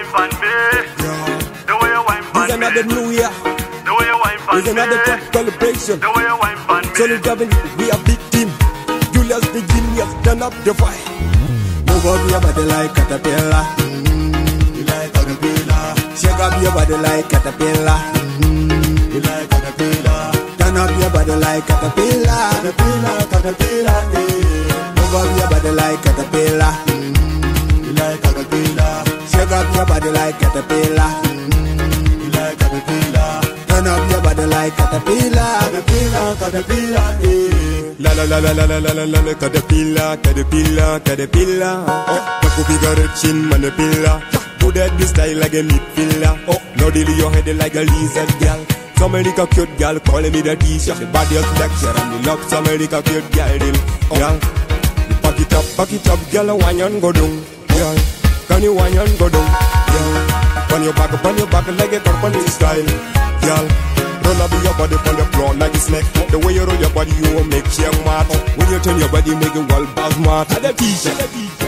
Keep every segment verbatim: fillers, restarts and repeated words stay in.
wine pan me. Yeah. The way you wine pan me. It's another new year. The way you wine pan me. It's another top celebration. The way you wine pan me. Solid Gavin, we are big team. Julius the genius, turn up the fire. Move up your body like caterpillar. You like caterpillar. Shake up your body like caterpillar. You like caterpillar. Turn up your body like caterpillar. Caterpillar, caterpillar, eh. Move up your body like caterpillar. You like caterpillar. Shake up your body like caterpillar. You like caterpillar. Turn up your body like caterpillar. Caterpillar, caterpillar, eh. La la la la la la la la la la caterpillar, caterpillar, caterpillar. Oh, the cookie got a chin, manipilla. Do that this style like a midfielder. Oh, no deal your head like a lizard girl. Some America cute girl calling me the t-shirt. The body of lecture and the love some America cute girl. Then, oh, yeah. You pack it up, pack it up, girl, wine and go down. Yeah, can you wine and go down? Yeah, on your back, on your back like a company style. Girl, roll up your body on the floor like a snake. The way you roll your body, you will make you mad. When you turn your body, make it well bounce mad. At the t-shirt.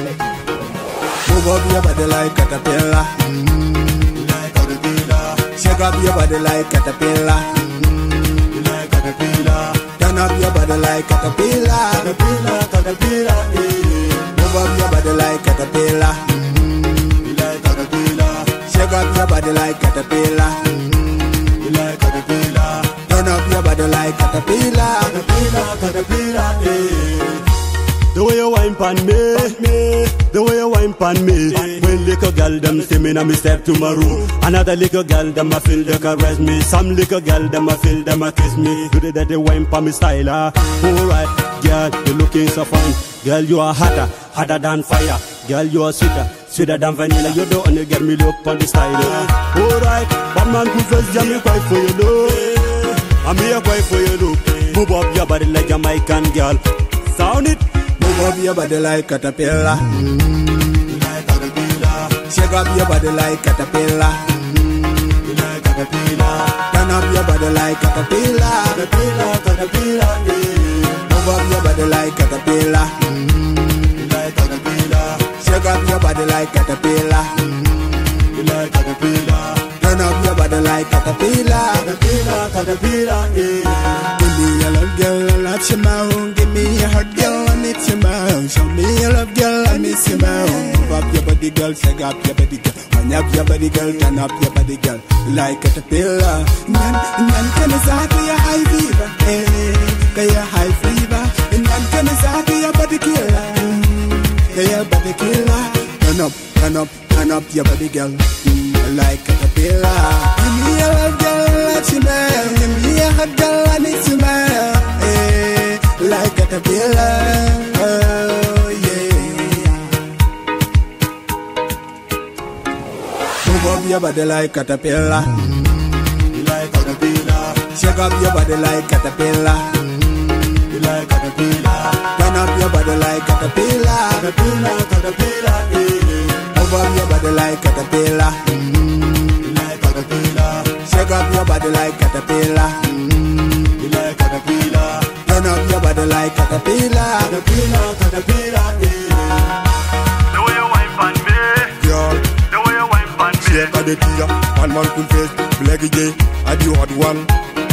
Move up your body like caterpillar. You like caterpillar. Shake up your body like caterpillar. You like caterpillar. Turn up your body like caterpillar. Caterpillar, caterpillar, eh. Move up your body like caterpillar. You like caterpillar. Shake up your body like caterpillar. You like caterpillar. Turn up your body like caterpillar. Caterpillar, caterpillar, eh. The way you wine pan me, the way you wine pan me. When little girl them see me, now me step to my room. Another little girl them a feel they caress me. Some little girl them a feel them a kiss me. Do they that they wine pan me style? Ah, alright, girl you looking so fine. Girl you are hotter, hotter than fire. Girl you are sweeter, sweeter than vanilla. You don't only get me look on the style. Ah, alright, one man who first jam me quite for you look. I'm here quite for you look. Move up your body like Jamaican girl. Sound it. Move up your body like caterpillar. You like caterpillar. Shake up your body like caterpillar. You like caterpillar. Turn up your body like caterpillar. Caterpillar, caterpillar, eh. Move up your body like caterpillar. You like caterpillar. Shake up your body like caterpillar. You like caterpillar. Turn up your body like caterpillar. Caterpillar, caterpillar, eh. Give me a love girl, I love your mouth. Give me a heart girl, I need your mouth. Show me your love girl, I miss your mouth. Move up your body girl, shake up your body girl. Wind up your body girl, turn up your body girl. Like caterpillar. Nyan, nyan kana sa kaya high fever. Eh, kaya high fever. Nyan kana sa kaya body killer. Kaya body killer. Turn up, turn up, turn up your body girl. Like caterpillar. Give me a love girl, let you know. Give me a hot girl, I need to smile. Eh, like caterpillar. Oh yeah. Move up your body like caterpillar. You like caterpillar. Shake up your body like caterpillar. You like caterpillar. Turn up your body like caterpillar. Caterpillar, caterpillar, eh. Move up your body like caterpillar. You like caterpillar. Shake up your body like caterpillar. You like caterpillar. Turn up your body like caterpillar. Caterpillar, caterpillar, eh. The way you wine pan me. Girl, The way you wine pan me. shake a the tea. One man could face, black gay, I do hot one.